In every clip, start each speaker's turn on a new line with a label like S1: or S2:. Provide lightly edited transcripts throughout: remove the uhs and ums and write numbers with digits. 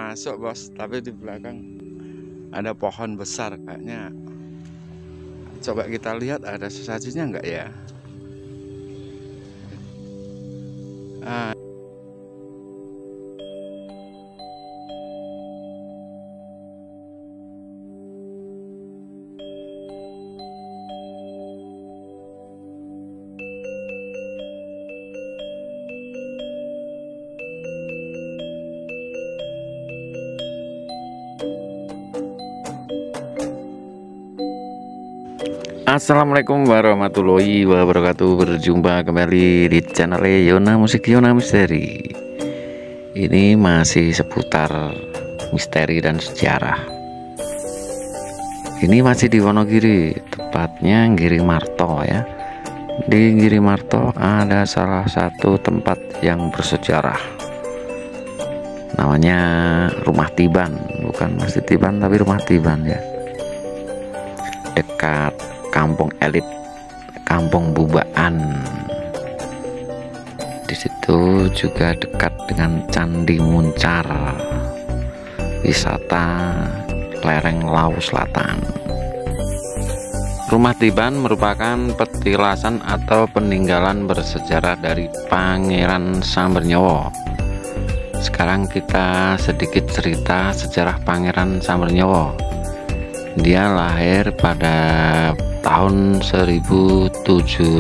S1: Masuk bos, tapi di belakang ada pohon besar kayaknya. Coba kita lihat ada sesajinya enggak ya. Assalamualaikum warahmatullahi wabarakatuh. Berjumpa kembali di channel Yona Musik Yona Misteri. Ini masih seputar misteri dan sejarah. Ini masih di Wonogiri, tepatnya Girimarto ya. Di Girimarto ada salah satu tempat yang bersejarah. Namanya Rumah Tiban, bukan Masjid Tiban tapi Rumah Tiban ya. Dekat Kampung Elit, Kampung Bubaan. Di situ juga dekat dengan Candi Muncar, wisata lereng Lawu Selatan. Rumah Tiban merupakan petilasan atau peninggalan bersejarah dari Pangeran Sambernyowo. Sekarang kita sedikit cerita sejarah Pangeran Sambernyowo. Dia lahir pada tahun 1725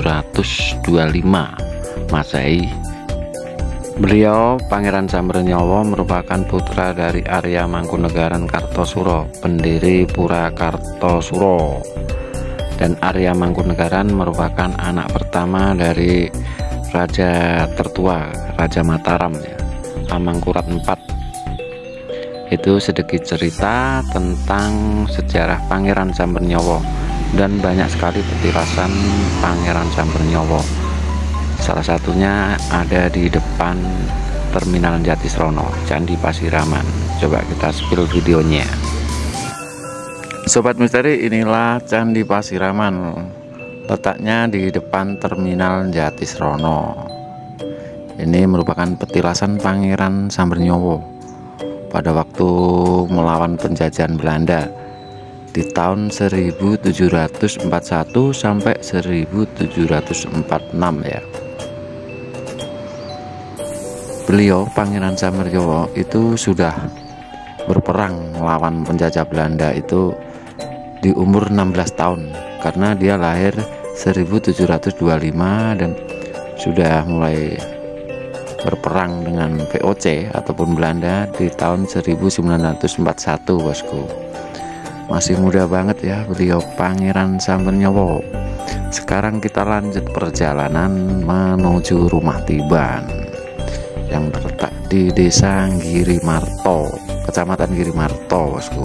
S1: Masehi. Beliau Pangeran Sambernyowo merupakan putra dari Arya Mangkunegaran Kartosuro, pendiri Pura Kartosuro. Dan Arya Mangkunegaran merupakan anak pertama dari Raja tertua, Raja Mataram ya, Hamangkurat IV. Itu sedikit cerita tentang sejarah Pangeran Sambernyowo, dan banyak sekali petilasan Pangeran Sambernyowo. Salah satunya ada di depan Terminal Jatisrono, Candi Pasiraman. Coba kita spill videonya. Sobat misteri, inilah Candi Pasiraman, letaknya di depan Terminal Jatisrono. Ini merupakan petilasan Pangeran Sambernyowo pada waktu melawan penjajahan Belanda di tahun 1741 sampai 1746 ya. Beliau Pangeran Sambernyowo itu sudah berperang melawan penjajah Belanda itu di umur 16 tahun, karena dia lahir 1725 dan sudah mulai berperang dengan VOC ataupun Belanda di tahun 1941 bosku. Masih muda banget ya beliau Pangeran Sambernyowo. Sekarang kita lanjut perjalanan menuju Rumah Tiban yang terletak di Desa Girimarto, Kecamatan Girimarto bosku.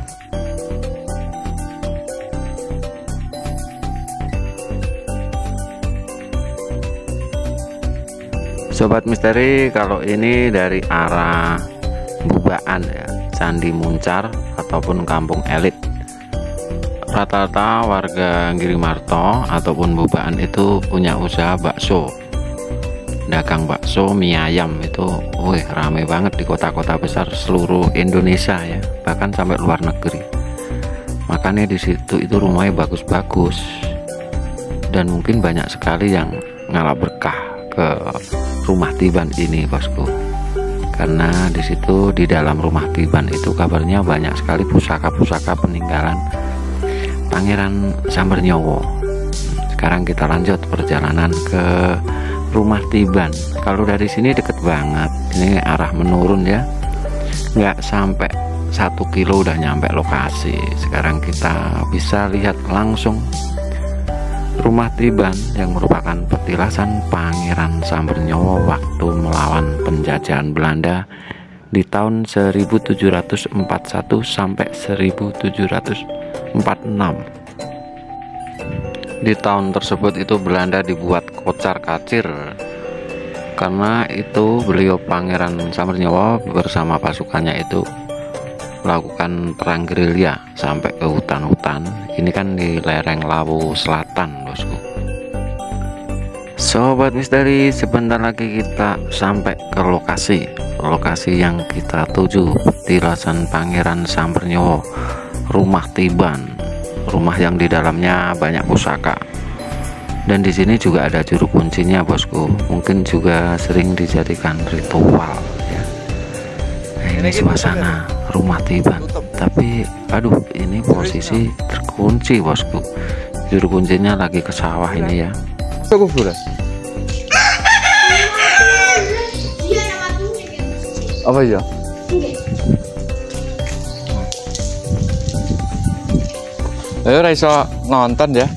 S1: Sobat misteri, kalau ini dari arah Bubaan ya, Candi Muncar ataupun Kampung Elit. Rata-rata warga Girimarto ataupun Bubaan itu punya usaha bakso, dagang bakso, mie ayam itu, rame banget di kota-kota besar seluruh Indonesia ya, bahkan sampai luar negeri. Makanya di situ itu rumahnya bagus-bagus, dan mungkin banyak sekali yang ngalah berkah ke Rumah Tiban ini bosku, karena di situ di dalam Rumah Tiban itu kabarnya banyak sekali pusaka-pusaka peninggalan Pangeran Sambernyowo. Sekarang kita lanjut perjalanan ke Rumah Tiban. Kalau dari sini deket banget, ini arah menurun ya, nggak sampai 1 kilo udah nyampe lokasi. Sekarang kita bisa lihat langsung Rumah Tiban yang merupakan petilasan Pangeran Sambernyowo waktu melawan penjajahan Belanda di tahun 1741 sampai 1746. Di tahun tersebut itu Belanda dibuat kocar kacir, karena itu beliau Pangeran Sambernyowo bersama pasukannya itu melakukan perang gerilya sampai ke hutan-hutan. Ini kan di lereng Lawu Selatan bosku. Sobat misteri, sebentar lagi kita sampai ke lokasi yang kita tuju, Petilasan Pangeran Sambernyowo, rumah Tiban, rumah yang di dalamnya banyak pusaka. Dan di sini juga ada juru kuncinya, bosku. Mungkin juga sering dijadikan ritual ya. Nah, ini suasana rumah Tiban. Tapi aduh, ini posisi terkunci, bosku. Juru kuncinya lagi ke sawah ini ya.
S2: Apa ya? Ayo Raiso nonton ya.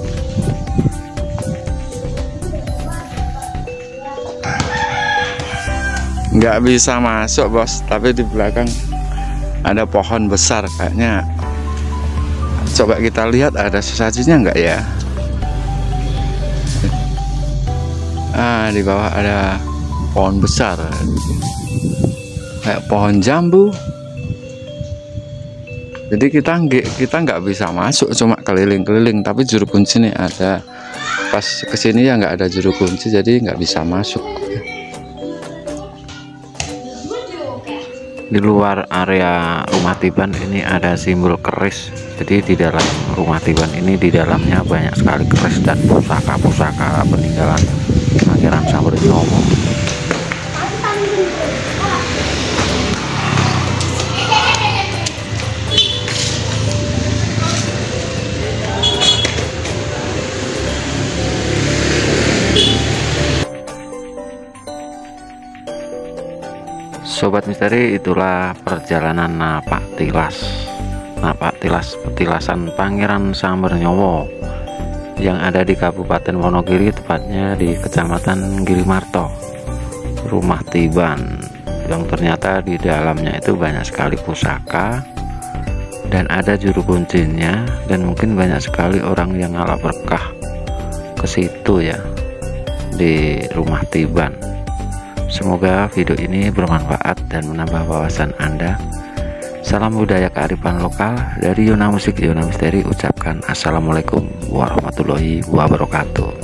S2: Nggak bisa masuk, bos, tapi di belakang ada pohon besar kayaknya. Coba kita lihat ada sesajinya nggak ya. Di bawah ada pohon besar kayak pohon jambu. Jadi kita nggak bisa masuk, cuma keliling-keliling. Tapi juru kunci nih ada. Pas kesini ya nggak ada juru kunci, jadi nggak bisa masuk.
S1: Di luar area rumah Tiban ini ada simbol keris. Jadi di dalam rumah Tiban ini, di dalamnya banyak sekali keris dan pusaka-pusaka peninggalan Pangeran Sambernyowo. Sobat misteri, itulah perjalanan napak tilas Petilasan Pangeran Sambernyowo yang ada di Kabupaten Wonogiri, tepatnya di Kecamatan Girimarto. Rumah Tiban yang ternyata di dalamnya itu banyak sekali pusaka dan ada juru kuncinya, dan mungkin banyak sekali orang yang ngalah berkah ke situ ya, di rumah Tiban. Semoga video ini bermanfaat dan menambah wawasan Anda. Salam budaya kearifan lokal dari Yona Musik Yona Misteri, ucapkan assalamualaikum warahmatullahi wabarakatuh.